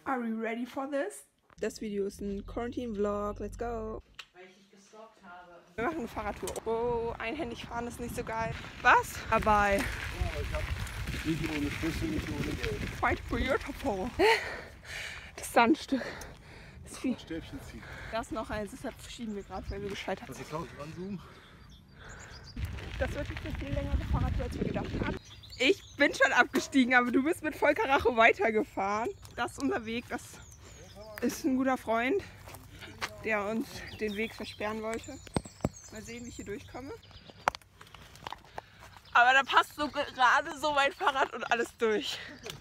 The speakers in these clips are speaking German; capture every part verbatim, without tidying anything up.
Are we ready for this? Das Video ist ein Quarantine-Vlog. Let's go. Weil ich dich gestalkt habe. Wir machen eine Fahrradtour. Oh, einhändig fahren ist nicht so geil. Was? Dabei. Ja, ich hab nicht ohne Schlüssel, nicht ohne Geld. Fight for your Topo. Das Sandstück. Das viel. Stäbchen ziehen. Das noch eins, deshalb verschieben wir gerade, weil wir gescheitert sind. Kannst du laut ranzoomen? Das wird jetzt eine viel längere Fahrradtour, als wir gedacht haben. Ich bin schon abgestiegen, aber du bist mit Volker Rache weitergefahren. Das ist unser Weg. Das ist ein guter Freund, der uns den Weg versperren wollte. Mal sehen, wie ich hier durchkomme. Aber da passt so gerade so mein Fahrrad und alles durch.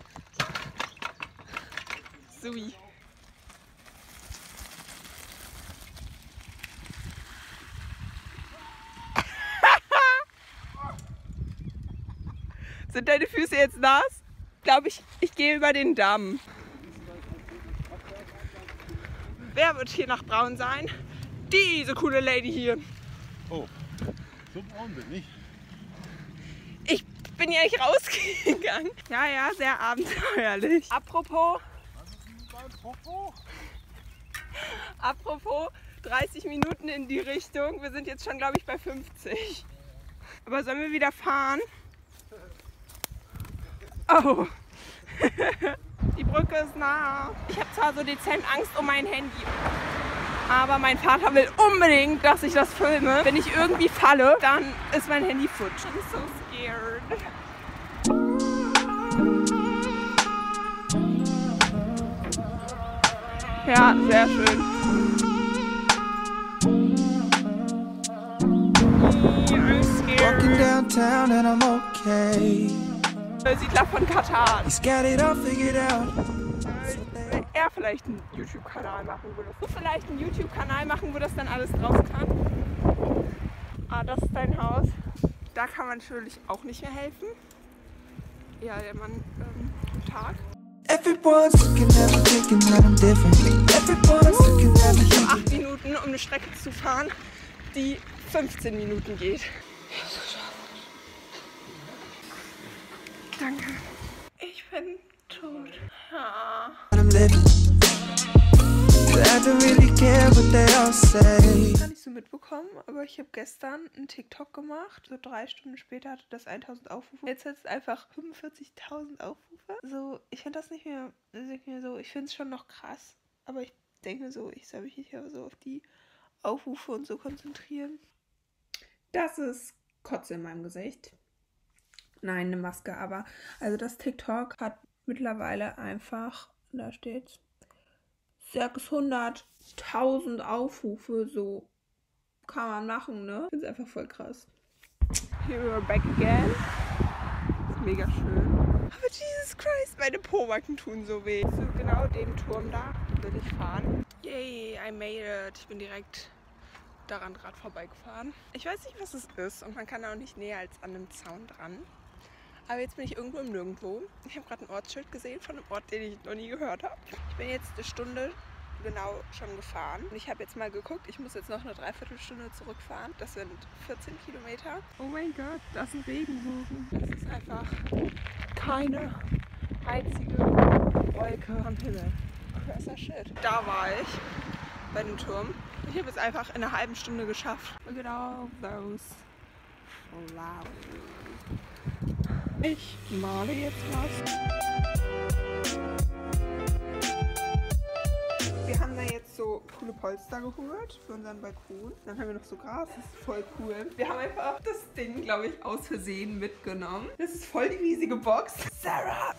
Sui. Sind deine Füße jetzt nass? Ich glaube, ich, ich gehe über den Damm. Wer wird hier nach braun sein? Diese coole Lady hier. Oh, so braun bin ich. Ich bin ja nicht rausgegangen. Ja, ja, sehr abenteuerlich. Apropos. Apropos, dreißig Minuten in die Richtung. Wir sind jetzt schon, glaube ich, bei fünfzig. Aber sollen wir wieder fahren? Oh, die Brücke ist nah. Ich habe zwar so dezent Angst um mein Handy, aber mein Vater will unbedingt, dass ich das filme. Wenn ich irgendwie falle, dann ist mein Handy futsch. I'm so scared. Ja, sehr schön. I'm scared. Walking downtown and I'm okay. Siedler von Katar. He's got it all figured out. Wenn er vielleicht einen YouTube-Kanal machen würde. Du vielleicht einen YouTube-Kanal machen, wo das dann alles draus kann. Ah, das ist dein Haus. Da kann man natürlich auch nicht mehr helfen. Ja, der Mann, ähm, guten Tag. Everyone's looking at me thinking that I'm different. Everyone's looking at me Ich habe thinking. acht Minuten, um eine Strecke zu fahren, die fünfzehn Minuten geht. Danke. Ich bin tot. Ja. I'm living. I don't really care what they all say. Gar nicht so mitbekommen, aber ich habe gestern einen TikTok gemacht. So drei Stunden später hatte das tausend Aufrufe. Jetzt hat es einfach fünfundvierzigtausend Aufrufe. So, ich finde das nicht mehr, nicht mehr so. Ich finde es schon noch krass, aber ich denke so, ich soll mich nicht mehr so auf die Aufrufe und so konzentrieren. Das ist Kotze in meinem Gesicht. Nein, eine Maske, aber also das TikTok hat mittlerweile einfach, da steht sechshunderttausend Aufrufe, so kann man machen, ne? Das ist einfach voll krass. Here we're back again. Das ist mega schön. Aber Jesus Christ, meine Pobacken tun so weh. So genau den Turm da will ich fahren. Yay, I made it. Ich bin direkt daran gerade vorbeigefahren. Ich weiß nicht, was es ist und man kann auch nicht näher als an einem Zaun dran. Aber jetzt bin ich irgendwo im Nirgendwo. Ich habe gerade ein Ortsschild gesehen von einem Ort, den ich noch nie gehört habe. Ich bin jetzt eine Stunde genau schon gefahren. Und ich habe jetzt mal geguckt, ich muss jetzt noch eine Dreiviertelstunde zurückfahren. Das sind vierzehn Kilometer. Oh mein Gott, das ist ein Regenbogen. Das ist einfach keine einzige Wolke am Himmel. Krasser Shit. Da war ich bei dem Turm. Ich habe es einfach in einer halben Stunde geschafft. Look at all those flowers. Ich male jetzt was. Wir haben da jetzt so coole Polster geholt für unseren Balkon. Dann haben wir noch so Gras, das ist voll cool. Wir haben einfach das Ding, glaube ich, aus Versehen mitgenommen. Das ist voll die riesige Box. Sarah!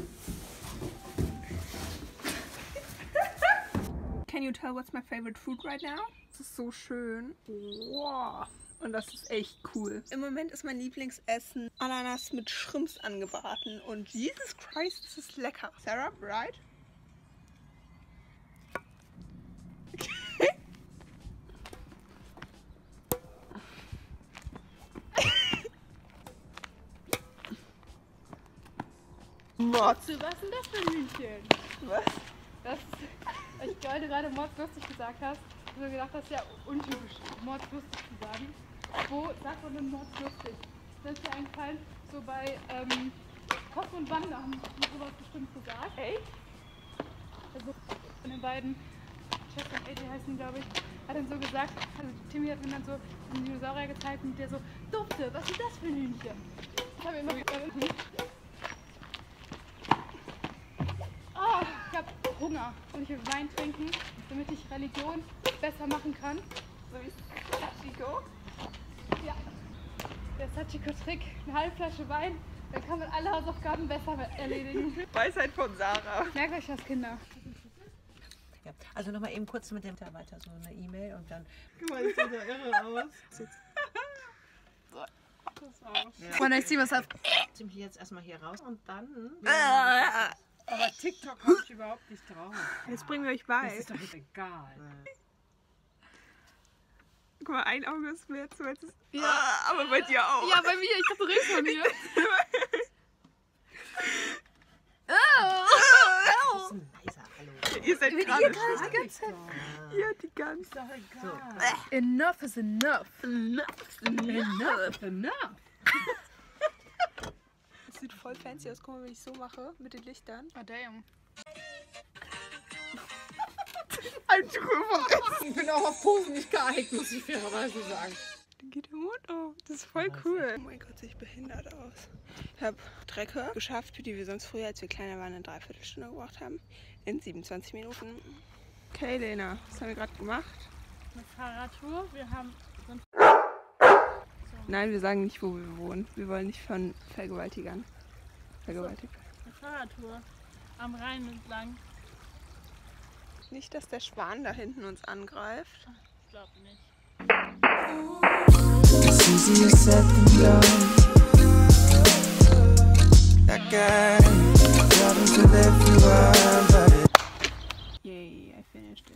Can you tell what's my favorite food right now? Das ist so schön. Wow. Und das ist echt cool. Im Moment ist mein Lieblingsessen Ananas mit Shrimps angebraten. Und Jesus Christ, das ist lecker. Sarah, right? Mods. Was ist denn das für ein Hühnchen? Was? Das, ich gerade gerade Mods lustig gesagt hast, hast du gedacht, das ist ja untypisch, Mods lustig zu sagen. Wo sagt man denn Mods lustig? Das ist dir eingefallen, so bei ähm, Koch und Wanda haben die sowas bestimmt gesagt. Echt? so von den beiden, Chef und A J heißen glaube ich, hat dann so gesagt, also Timmy hat mir dann so einen Dinosaurier gezeigt und der so, Dufte, was ist das für ein Hühnchen? Ich habe immer oh, ich habe Hunger und ich will Wein trinken, damit ich Religion besser machen kann. So wie Sachiko. Ja, der Sachiko-Trick, eine halbe Flasche Wein, dann kann man alle Hausaufgaben besser erledigen. Weisheit von Sarah. Merkt euch das, Kinder. Ja. Also nochmal eben kurz mit dem Mitarbeiter so eine E-Mail und dann. Guck mal, das sieht ja irre aus. When I see myself. Zieh mich jetzt erstmal hier raus und dann. Aber TikTok habe ich überhaupt nicht drauf. Jetzt bringen wir euch Das bei. ist doch jetzt egal. Guck mal, ein Auge ist mehr zu als Ja. Ah, aber bei dir auch. Ja, bei mir, ich dachte, du redest von mir. Das ist ein leiser Hallo. Ihr seid Ihr gerade gerade schwach. die ganze Zeit. Ja, die ganze Ist doch egal. Enough is enough. Enough, enough. Das sieht voll fancy aus. Guck mal, wenn ich so mache mit den Lichtern. Oh, damn. Ein Trümmer. Ich bin auch auf Posen nicht geeignet, muss ich fairerweise sagen. Dann geht der Mond auf. Das ist voll cool. Oh mein Gott, sehe ich behindert aus. Ich habe Strecke geschafft, für die wir sonst früher, als wir kleiner waren, eine Dreiviertelstunde gebraucht haben. In siebenundzwanzig Minuten. Okay, Lena, was haben wir gerade gemacht? Eine Fahrradtour. Wir haben so ein Nein, wir sagen nicht, wo wir wohnen. Wir wollen nicht von Vergewaltigern vergewaltigt werden. eine Fahrradtour am Rhein entlang. Nicht, dass der Schwan da hinten uns angreift. Ich glaube nicht. It's easier said than done. That guy, driving to live forever, but it Yay, I finished it.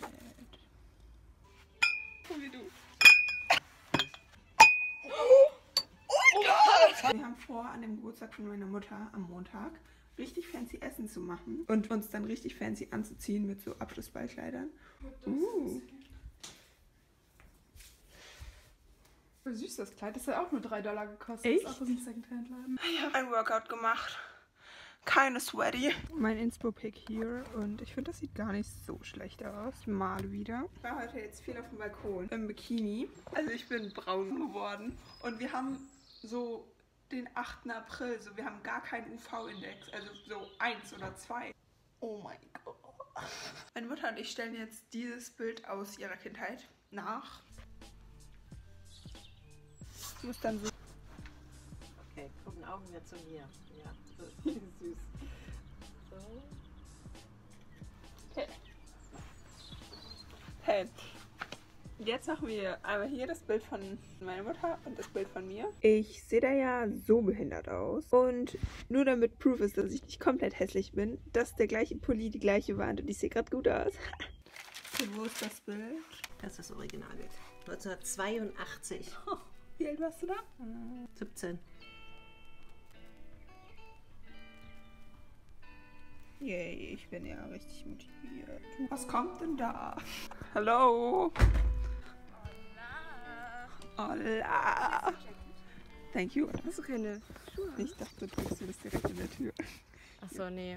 So wie du. Wir haben vor, an dem Geburtstag von meiner Mutter am Montag richtig fancy Essen zu machen und uns dann richtig fancy anzuziehen mit so Abschlussballkleidern. Uh. Voll süß das Kleid. Das hat auch nur drei Dollar gekostet. Echt? Das ist auch aus dem Secondhand-Laden. Ich habe ein Workout gemacht. Keine sweaty. Mein Inspo-Pick hier und ich finde, das sieht gar nicht so schlecht aus. Mal wieder. Ich war heute jetzt viel auf dem Balkon im Bikini. Also ich bin braun geworden und wir haben so den achten April, so wir haben gar keinen U V-Index, also so eins oder zwei. Oh mein Gott. Meine Mutter und ich stellen jetzt dieses Bild aus ihrer Kindheit nach. Ich muss dann so. Okay, gucken Augen wieder zu mir. Ja, süß. So. Okay. Hey. Jetzt machen wir einmal hier das Bild von meiner Mutter und das Bild von mir. Ich sehe da ja so behindert aus. Und nur damit Proof ist, dass ich nicht komplett hässlich bin, das ist der gleiche Pulli, die gleiche Wand und ich sehe gerade gut aus. So, wo ist das Bild? Das ist das Originalbild. neunzehnhundertzweiundachtzig. Oh, wie alt warst du da? siebzehn. Yay, ich bin ja richtig motiviert. Was kommt denn da? Hallo? Hola. Thank you. Hast du keine Schuhe? Ich dachte, du trägst du das direkt in der Tür. Achso, nee.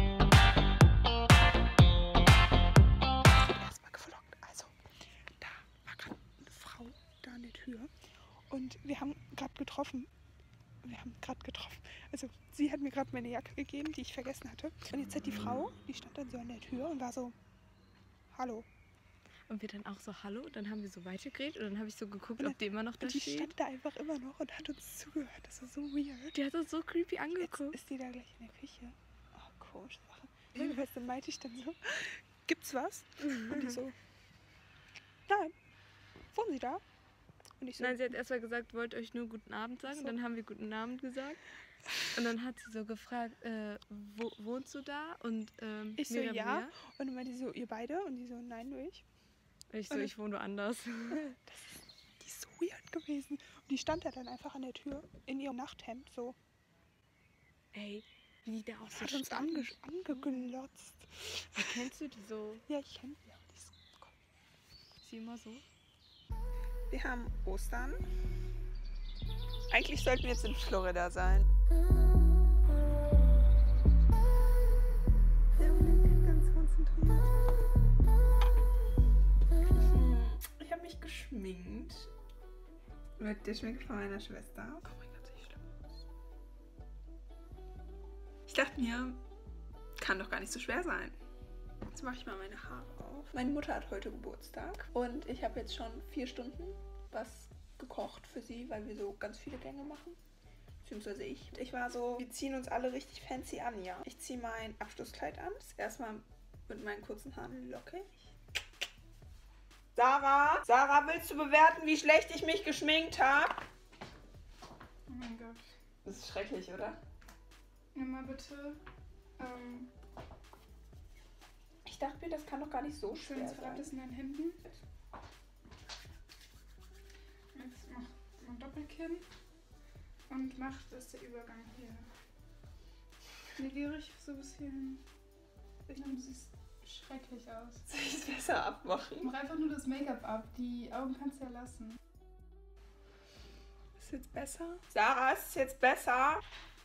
Erstmal gefloggt. Also, da war gerade eine Frau da an der Tür. Und wir haben gerade getroffen. Wir haben gerade getroffen. Also, sie hat mir gerade meine Jacke gegeben, die ich vergessen hatte. Und jetzt hat die Frau, die stand dann so an der Tür und war so, hallo. Und wir dann auch so, hallo, dann haben wir so weitergeredet und dann habe ich so geguckt, Und ob die immer noch da Und die steht. stand da einfach immer noch und hat uns zugehört. Das war so weird. Die hat uns so creepy Jetzt angeguckt. ist die da gleich in der Küche. Oh, komische Sache. Jedenfalls dann meinte ich dann so, gibt's was? Und die so, nein. Wohnen Sie da? Und ich so, Nein, sie hat erstmal gesagt, wollt euch nur guten Abend sagen. So. Dann haben wir guten Abend gesagt. Und dann hat sie so gefragt, äh, wo wohnst du da? Und ähm, Ich so, Miriam, ja. ja. Und dann meinte sie so, ihr beide? Und die so, nein, nur ich. Ich so, Und- ich wohne woanders. Das ist, die ist so weird gewesen. Und die stand da dann einfach an der Tür in ihrem Nachthemd so. Ey, wie die da auch so Hat uns stand. ange angeglotzt. Kennst du die so? Ja, ich kenne sie. Die ist cool. Sie immer so? Wir haben Ostern. Eigentlich sollten wir jetzt in Florida sein. Der blickt ganz konzentriert. Mit der Schminke von meiner Schwester. Komm, ganz nicht schlimm aus. Ich dachte mir, kann doch gar nicht so schwer sein. Jetzt mache ich mal meine Haare auf. Meine Mutter hat heute Geburtstag und ich habe jetzt schon vier Stunden was gekocht für sie, weil wir so ganz viele Gänge machen. Beziehungsweise ich. Ich war so, wir ziehen uns alle richtig fancy an, ja. Ich ziehe mein Abschlusskleid an. Das erstmal mit meinen kurzen Haaren lockig. Sarah, Sarah, willst du bewerten, wie schlecht ich mich geschminkt habe? Oh mein Gott. Das ist schrecklich, oder? Nimm mal bitte. Ähm, Ich dachte mir, das kann doch gar nicht so schwer schönes sein. Verrat in deinen Händen. Jetzt mach ein Doppelkinn. Und mach, dass der Übergang hier. Nee, geh richtig so bis hierhin. Ich glaube, du siehst schrecklich aus. Soll ich es besser abmachen? Mach einfach nur das Make-up ab. Die Augen kannst du ja lassen. Ist jetzt besser? Sarah, ist es jetzt besser?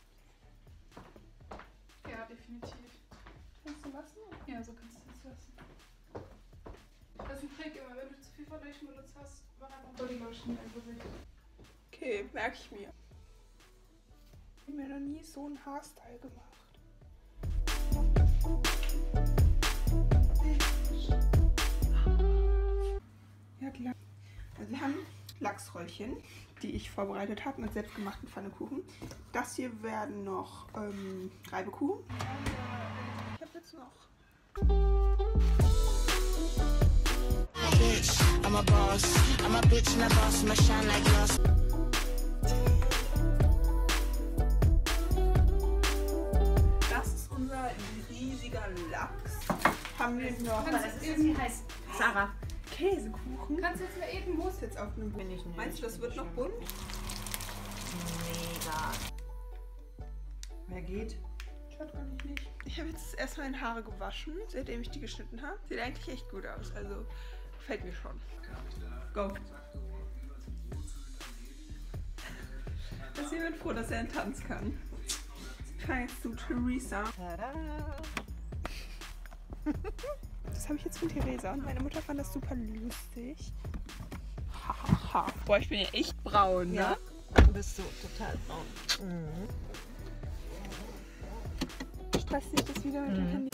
Ja, definitiv. Kannst du lassen? Ja, so kannst du es lassen. Das ist ein Trick immer. Wenn du zu viel Foundation benutzt hast, mach einfach Bodylotion in dein Gesicht. Okay, merke ich mir. Ich habe mir noch nie so einen Haarstyle gemacht. Ja, klar. Also wir haben Lachsröllchen, die ich vorbereitet habe mit selbstgemachten Pfannekuchen. Das hier werden noch ähm, Reibekuchen. Ich habe jetzt noch Bitch, I'm a boss. I'm a bitch and a boss. I'ma shine like glass. Das ist unser riesiger Lachs. Haben wir noch Aber das ist jetzt, wie heißt Sarah. Käsekuchen. Kannst du jetzt mal eben Wo ist jetzt auf einem Bin ich nicht. Meinst du, das wird noch bunt? Mega. Wer geht? Schaut gar nicht nicht. Ich habe jetzt erstmal meine Haare gewaschen, seitdem ich die geschnitten habe. Sieht eigentlich echt gut aus, also gefällt mir schon. Go. Ist jemand froh, dass er einen Tanz kann? Ich fahre jetzt zu Theresa. Tada. Das habe ich jetzt von Theresa und meine Mutter fand das super lustig. Hahaha. Boah, ich bin ja echt braun, ne? Ja, du bist so total braun. Mhm. Stresst sich das wieder mit dem Handy?